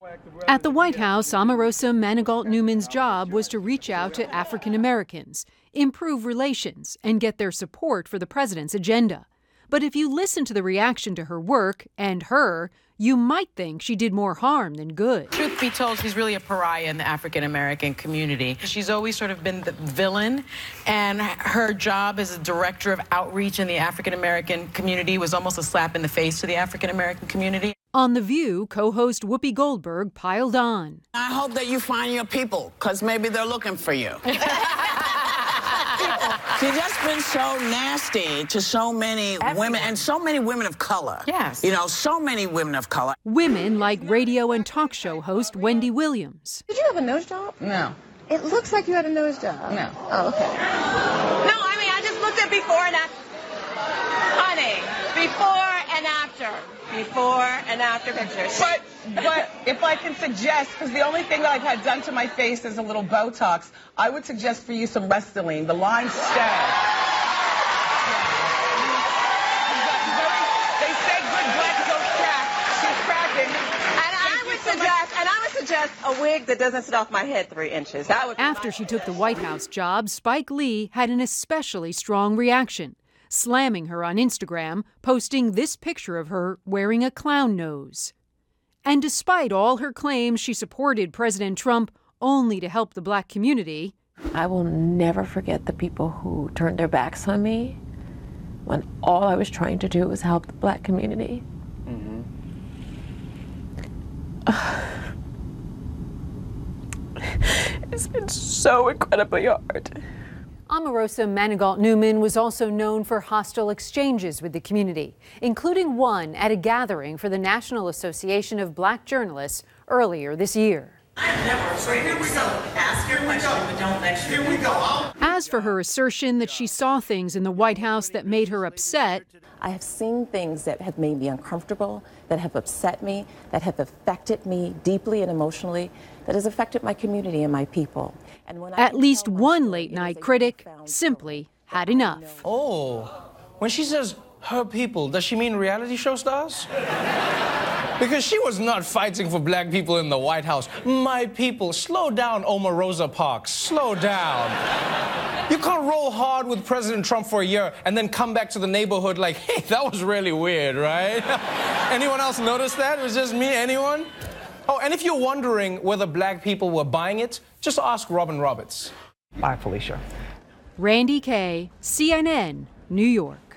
At the White House, Omarosa Manigault Newman's job was to reach out to African Americans, improve relations, and get their support for the president's agenda. But if you listen to the reaction to her work and her, you might think she did more harm than good. Truth be told, she's really a pariah in the African American community. She's always sort of been the villain, and her job as a director of outreach in the African American community was almost a slap in the face to the African American community. On The View, co-host Whoopi Goldberg piled on. I hope that you find your people, because maybe they're looking for you. She's just been so nasty to so many women, and so many women of color. Yes. You know, so many women of color. Women like radio and talk show host Wendy Williams. Did you have a nose job? No. It looks like you had a nose job. No. Oh, okay. No, I mean, I just looked at before and after. Honey, before and after. Before and after pictures. But if I can suggest, because the only thing that I've had done to my face is a little Botox, I would suggest for you some Restylane. The lines stay. They say good black don't crack. She's cracking. And I would suggest a wig that doesn't sit off my head 3 inches. That would. After she took the White House job, Spike Lee had an especially strong reaction, slamming her on Instagram, posting this picture of her wearing a clown nose. And despite all her claims she supported President Trump only to help the black community, I will never forget the people who turned their backs on me when all I was trying to do was help the black community. It's been so incredibly hard. Omarosa Manigault Newman was also known for hostile exchanges with the community, including one at a gathering for the National Association of Black Journalists earlier this year. I'm never afraid of so ask your question, but don't lecture. Here we go. As for her assertion that she saw things in the White House that made her upset, I have seen things that have made me uncomfortable, that have upset me, that have affected me deeply and emotionally, that has affected my community and my people. And when at least one late-night critic simply had enough. Oh, when she says her people, does she mean reality show stars? Because she was not fighting for black people in the White House. My people, slow down, Omarosa Parks, slow down. You can't roll hard with President Trump for a year and then come back to the neighborhood like, hey, that was really weird, right? Anyone else notice that? It was just me, anyone? Oh, and if you're wondering whether black people were buying it, just ask Robin Roberts. Bye, Felicia. Randi Kaye, CNN, New York.